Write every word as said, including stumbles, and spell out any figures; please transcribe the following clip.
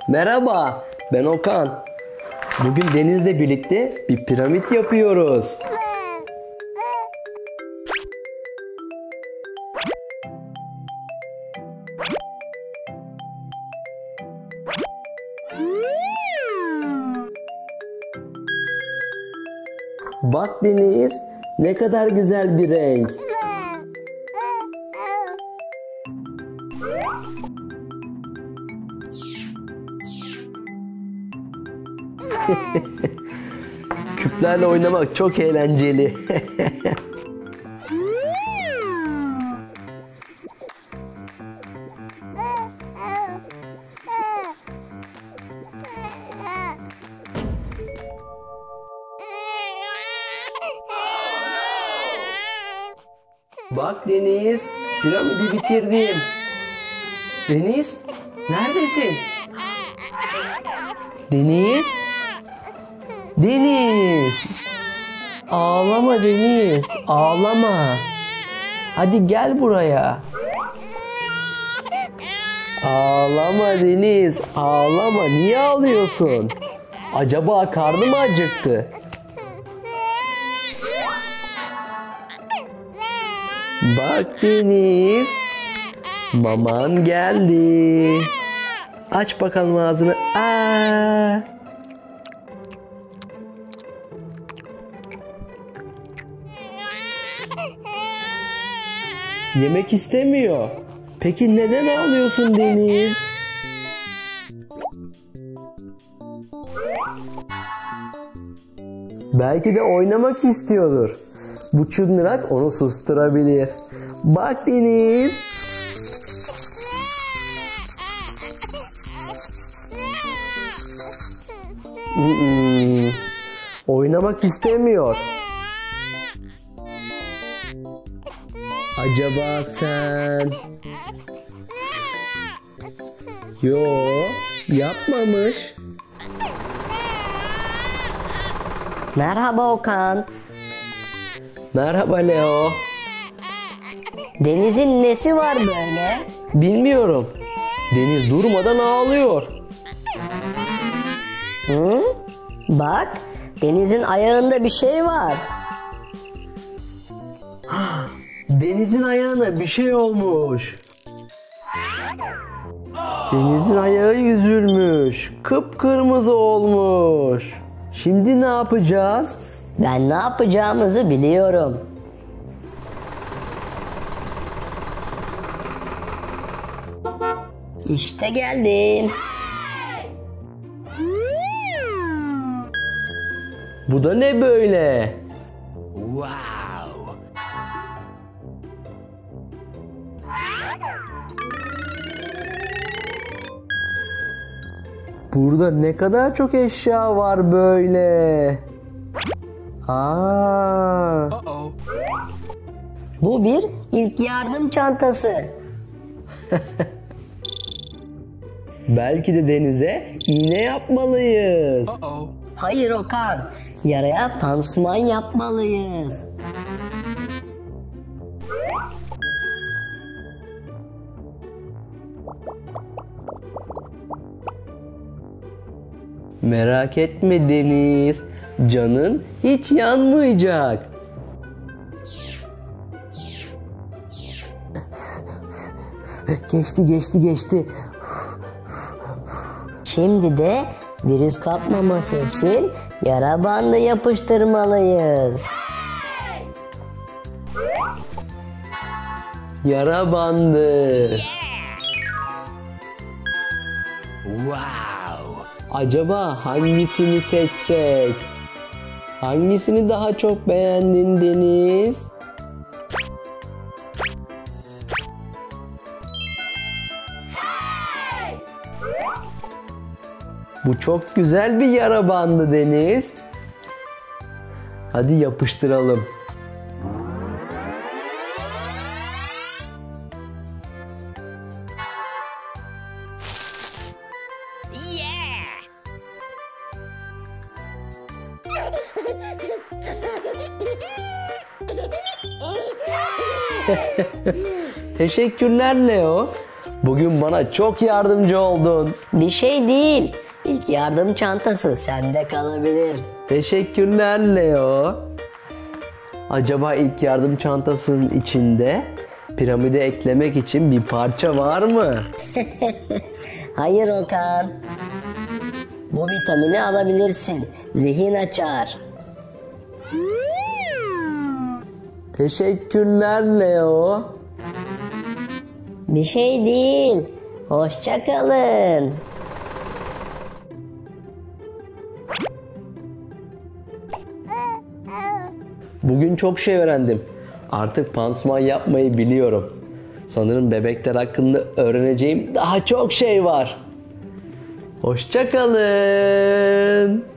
Merhaba, ben Okan. Bugün Deniz'le birlikte bir piramit yapıyoruz. Bak Deniz, ne kadar güzel bir renk. Küplerle oynamak çok eğlenceli. Bak Deniz, piramidi bitirdim. Deniz, neredesin? Deniz? Deniz! Ağlama Deniz, ağlama. Hadi gel buraya. Ağlama Deniz, ağlama. Niye ağlıyorsun? Acaba karnı mı acıktı? Bak Deniz, maman geldi. Aç bakalım ağzını. Aa! Yemek istemiyor. Peki neden ağlıyorsun Deniz? Belki de oynamak istiyordur. Bu çıngırak onu susturabilir. Bak Deniz. Hmm, oynamak istemiyor. Acaba sen? Yo, yapmamış. Merhaba Okan. Merhaba Leo. Deniz'in nesi var böyle? Bilmiyorum. Deniz durmadan ağlıyor. Hı? Bak, Deniz'in ayağında bir şey var. Deniz'in ayağına bir şey olmuş. Deniz'in ayağı yüzülmüş. Kıpkırmızı olmuş. Şimdi ne yapacağız? Ben ne yapacağımızı biliyorum. İşte geldim. Bu da ne böyle? Wow. Burada ne kadar çok eşya var böyle. Aa. Uh-oh. Bu bir ilk yardım çantası. Belki de Deniz'e iğne yapmalıyız. Uh-oh. Hayır Okan, yaraya pansuman yapmalıyız. Merak etme Deniz. Canın hiç yanmayacak. Geçti geçti geçti. Şimdi de virüs kapmaması için yara bandı yapıştırmalıyız. Yara bandı. Wow. Acaba hangisini seçsek? Hangisini daha çok beğendin Deniz? Bu çok güzel bir yara bandı Deniz. Hadi yapıştıralım. Teşekkürler Leo. Bugün bana çok yardımcı oldun. Bir şey değil. İlk yardım çantası sende kalabilir. Teşekkürler Leo. Acaba ilk yardım çantasının içinde piramide eklemek için bir parça var mı? Hayır Okan. Bu vitamini alabilirsin. Zihin açar. Teşekkürler Leo. Bir şey değil. Hoşça kalın. Bugün çok şey öğrendim. Artık pansuman yapmayı biliyorum. Sanırım bebekler hakkında öğreneceğim daha çok şey var. Hoşça kalın.